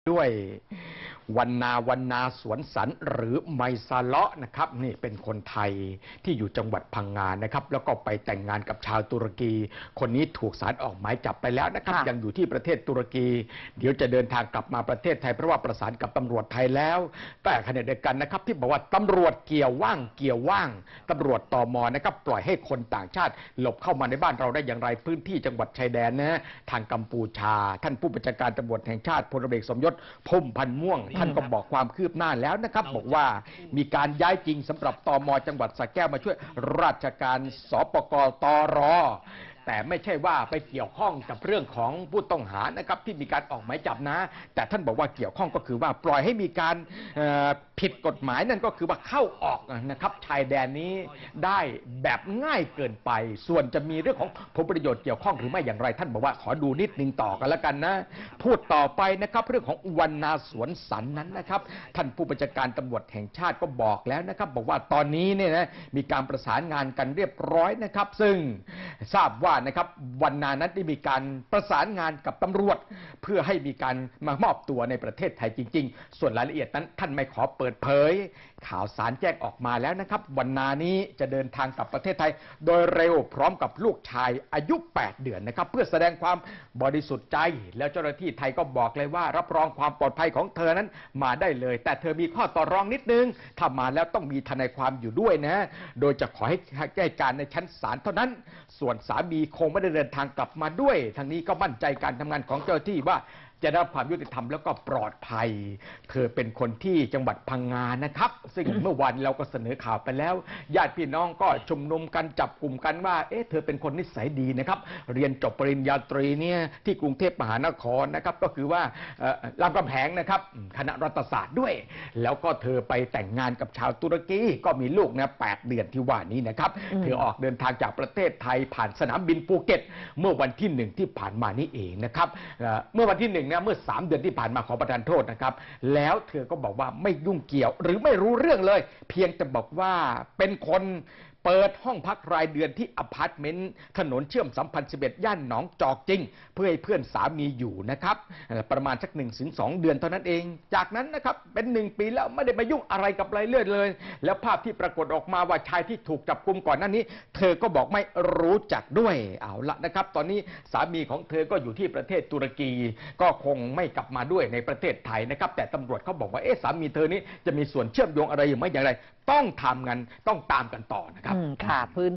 ด้วยวันนาสวนสันหรือไมซาเลาะนะครับนี่เป็นคนไทยที่อยู่จังหวัดพังงานะครับแล้วก็ไปแต่งงานกับชาวตุรกีคนนี้ถูกศาลออกหมายจับไปแล้วนะครับยังอยู่ที่ประเทศตุรกีเดี๋ยวจะเดินทางกลับมาประเทศไทยเพราะว่าประสานกับตำรวจไทยแล้วแต่ขณะเดียวกันนะครับที่บอกว่าตำรวจเกี่ยวว่างตำรวจตม.นะครับปล่อยให้คนต่างชาติหลบเข้ามาในบ้านเราได้อย่างไรพื้นที่จังหวัดชายแดนนะทางกัมพูชาท่านผู้บัญชาการตำรวจแห่งชาติพลเรือเอกสมยศพุ่มพันธ์ม่วงท่านก็บอกความคืบหน้าแล้วนะครับบอกว่ามีการย้ายจริงสำหรับตม.จังหวัดสระแก้วมาช่วยราชการสปก.ตร.แต่ไม่ใช่ว่าไปเกี่ยวข้องกับเรื่องของผู้ต้องหานะครับที่มีการออกหมายจับนะแต่ท่านบอกว่าเกี่ยวข้องก็คือว่าปล่อยให้มีการผิดกฎหมายนั่นก็คือว่าเข้าออกนะครับชายแดนนี้ได้แบบง่ายเกินไปส่วนจะมีเรื่องของผลประโยชน์เกี่ยวข้องหรือไม่อย่างไรท่านบอกว่าขอดูนิดนึงต่อกันแล้วกันนะพูดต่อไปนะครับเรื่องของวันนาสวนสันนั้นนะครับท่านผู้บัญชาการตำรวจแห่งชาติก็บอกแล้วนะครับบอกว่าตอนนี้เนี่ยนะมีการประสานงานกันเรียบร้อยนะครับซึ่งทราบว่านะครับวันนานั้นได้มีการประสานงานกับตำรวจเพื่อให้มีการมามอบตัวในประเทศไทยจริงๆส่วนรายละเอียดนั้นท่านไม่ขอเปิดเผยข่าวสารแจ้งออกมาแล้วนะครับวันนานี้จะเดินทางกลับประเทศไทยโดยเร็วพร้อมกับลูกชายอายุ8 เดือนนะครับเพื่อแสดงความบริสุทธิ์ใจแล้วเจ้าหน้าที่ไทยก็บอกเลยว่ารับรองความปลอดภัยของเธอนั้นมาได้เลยแต่เธอมีข้อต่อรองนิดนึงถ้ามาแล้วต้องมีทนายความอยู่ด้วยนะโดยจะขอให้การในชั้นศาลเท่านั้นส่วนสามีคงไม่ได้เดินทางกลับมาด้วยทางนี้ก็มั่นใจการทำงานของเจ้าหน้าที่ว่าจะได้รับความยุติธรรมแล้วก็ปลอดภัยเธอเป็นคนที่จังหวัดพังงานะครับซึ่งเมื่อวานเราก็เสนอข่าวไปแล้วญาติพี่น้องก็ชุมนุมกันจับกลุ่มกันว่าเธอเป็นคนนิสัยดีนะครับเรียนจบปริญญาตรีเนี่ยที่กรุงเทพมหานครนะครับก็คือว่ารามคำแหงนะครับคณะรัฐศาสตร์ด้วยแล้วก็เธอไปแต่งงานกับชาวตุรกีก็มีลูกนะ8 เดือนที่ว่านี้นะครับเธอออกเดินทางจากประเทศไทยผ่านสนามบินภูเก็ตเมื่อวันที่1ที่ผ่านมานี้เองนะครับเมื่อวันที่1เมื่อ3 เดือนที่ผ่านมาขอประทานโทษนะครับแล้วเธอก็บอกว่าไม่ยุ่งเกี่ยวหรือไม่รู้เรื่องเลยเพียงแต่บอกว่าเป็นคนเปิดห้องพักรายเดือนที่อพาร์ตเมนต์ถนนเชื่อมสัมพันธ์11ย่านหนองจอกจริงเพื่อให้เพื่อนสามีอยู่นะครับประมาณสัก1 ถึง 2 เดือนเท่านั้นเองจากนั้นนะครับเป็น1 ปีแล้วไม่ได้มายุ่งอะไรกับรายเลือดเลยแล้วภาพที่ปรากฏออกมาว่าชายที่ถูกจับกุมก่อนหน้านี้เธอก็บอกไม่รู้จักด้วยเอาละนะครับตอนนี้สามีของเธอก็อยู่ที่ประเทศตุรกีก็คงไม่กลับมาด้วยในประเทศไทยนะครับแต่ตำรวจเขาบอกว่าสามีเธอนี้จะมีส่วนเชื่อมโยงอะไรอยู่ไหมอย่างไรต้องทำกันต้องตามกันต่อนะครับค่ะ